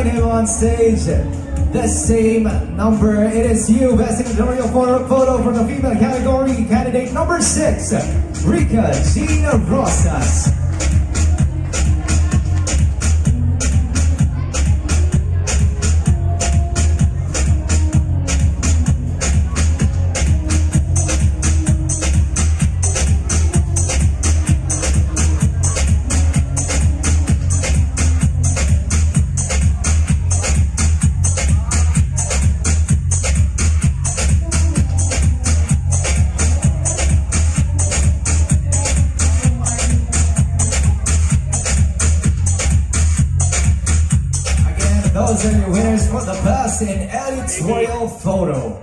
join him on stage. The same number. It is you, Best Editorial Photo for the female category. Candidate number 6, Rica Rosas. Those are your winners for the best in editorial photo.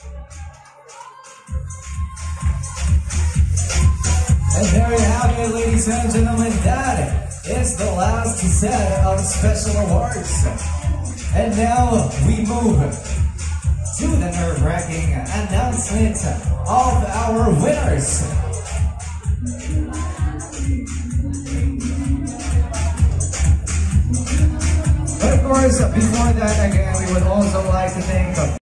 And there you have it, ladies and gentlemen. That is the last set of special awards. And now we move to the nerve-wracking announcement of our winners. But of course, before that, again, we would also like to thank